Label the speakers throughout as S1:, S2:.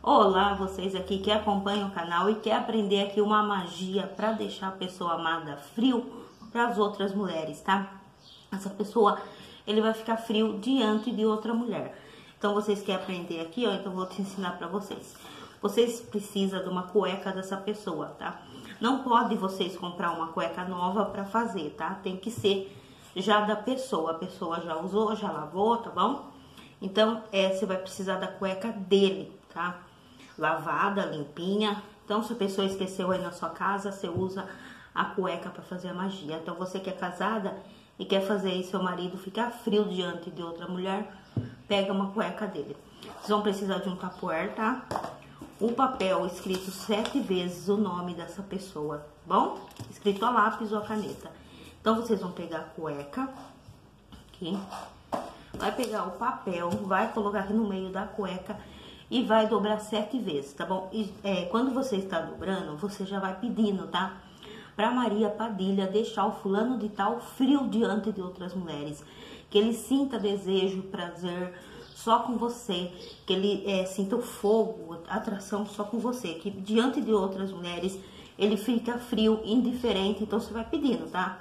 S1: Olá, vocês aqui que acompanham o canal e quer aprender aqui uma magia para deixar a pessoa amada frio para as outras mulheres, tá? Essa pessoa, ele vai ficar frio diante de outra mulher. Então, vocês querem aprender aqui, ó, então eu vou te ensinar para vocês. Vocês precisam de uma cueca dessa pessoa, tá? Não pode vocês comprar uma cueca nova para fazer, tá? Tem que ser já da pessoa. A pessoa já usou, já lavou, tá bom? Então, você vai precisar da cueca dele, tá? Lavada, limpinha. Então, se a pessoa esqueceu aí na sua casa, você usa a cueca para fazer a magia. Então, você que é casada e quer fazer aí seu marido ficar frio diante de outra mulher, pega uma cueca dele. Vocês vão precisar de um tupperware, tá? O papel escrito 7 vezes o nome dessa pessoa, bom? Escrito a lápis ou a caneta. Então, vocês vão pegar a cueca aqui, vai pegar o papel, vai colocar aqui no meio da cueca e vai dobrar 7 vezes, tá bom? E, quando você está dobrando, você já vai pedindo, tá? Pra Maria Padilha deixar o fulano de tal frio diante de outras mulheres. Que ele sinta desejo, prazer só com você. Que ele sinta o fogo, atração só com você. Que diante de outras mulheres ele fica frio, indiferente. Então você vai pedindo, tá?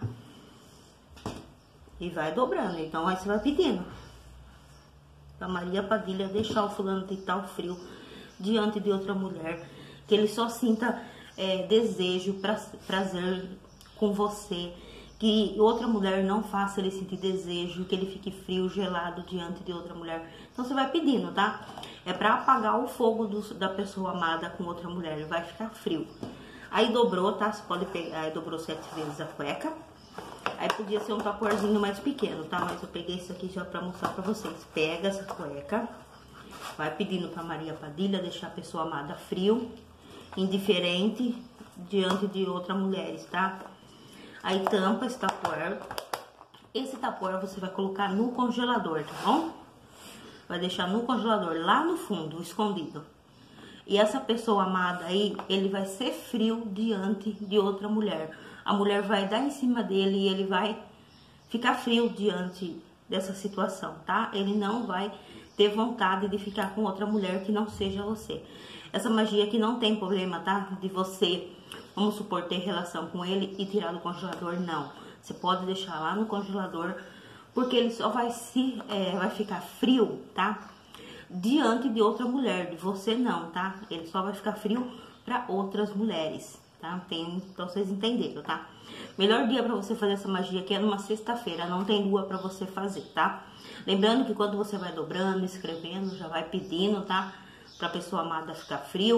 S1: E vai dobrando. Então aí você vai pedindo. Pra Maria Padilha deixar o fulano de tal frio diante de outra mulher. Que ele só sinta desejo, prazer com você. Que outra mulher não faça ele sentir desejo, que ele fique frio, gelado diante de outra mulher. Então você vai pedindo, tá? É pra apagar o fogo da pessoa amada com outra mulher, ele vai ficar frio. Aí dobrou, tá? Você pode pegar, aí dobrou 7 vezes a cueca. Aí podia ser um taporzinho mais pequeno, tá? Mas eu peguei isso aqui já pra mostrar pra vocês. Pega essa cueca, vai pedindo pra Maria Padilha deixar a pessoa amada frio, indiferente diante de outras mulheres, tá? Aí tampa esse tupperware. Esse tupperware você vai colocar no congelador, tá bom? Vai deixar no congelador, lá no fundo, escondido. E essa pessoa amada aí, ele vai ser frio diante de outra mulher. A mulher vai dar em cima dele e ele vai ficar frio diante dessa situação, tá? Ele não vai ter vontade de ficar com outra mulher que não seja você. Essa magia aqui não tem problema, tá? De você, vamos supor, ter relação com ele e tirar do congelador, não. Você pode deixar lá no congelador, porque ele só vai vai ficar frio, tá? Diante de outra mulher, de você não, tá? Ele só vai ficar frio para outras mulheres, tá? Então vocês entenderam, tá? Melhor dia para você fazer essa magia aqui é numa sexta-feira, não tem lua para você fazer, tá? Lembrando que quando você vai dobrando, escrevendo, já vai pedindo, tá? Pra pessoa amada ficar frio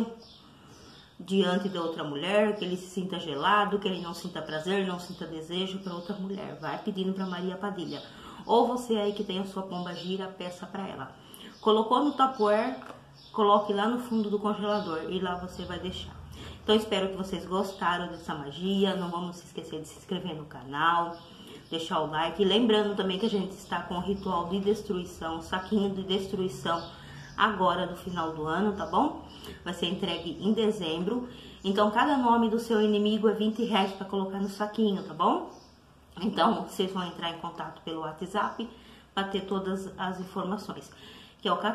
S1: diante de outra mulher, que ele se sinta gelado, que ele não sinta prazer, não sinta desejo para outra mulher. Vai pedindo para Maria Padilha. Ou você aí que tem a sua pomba gira, peça para ela. Colocou no tupperware, coloque lá no fundo do congelador e lá você vai deixar. Então espero que vocês gostaram dessa magia. Não vamos se esquecer de se inscrever no canal, deixar o like. E lembrando também que a gente está com o ritual de destruição, saquinho de destruição agora do final do ano, tá bom? Vai ser entregue em dezembro. Então, cada nome do seu inimigo é R$20 para colocar no saquinho, tá bom? Então, vocês vão entrar em contato pelo WhatsApp para ter todas as informações. Que é o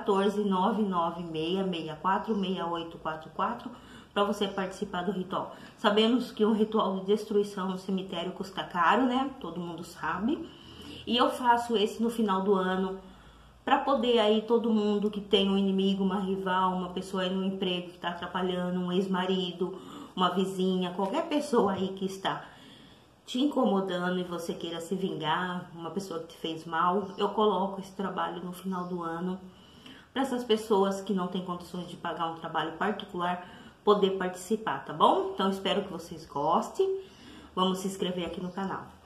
S1: 14996646844 para você participar do ritual. Sabemos que um ritual de destruição no cemitério custa caro, né? Todo mundo sabe. E eu faço esse no final do ano, para poder aí todo mundo que tem um inimigo, uma rival, uma pessoa aí no emprego que está atrapalhando, um ex-marido, uma vizinha, qualquer pessoa aí que está te incomodando e você queira se vingar, uma pessoa que te fez mal, eu coloco esse trabalho no final do ano para essas pessoas que não têm condições de pagar um trabalho particular poder participar, tá bom? Então espero que vocês gostem. Vamos se inscrever aqui no canal.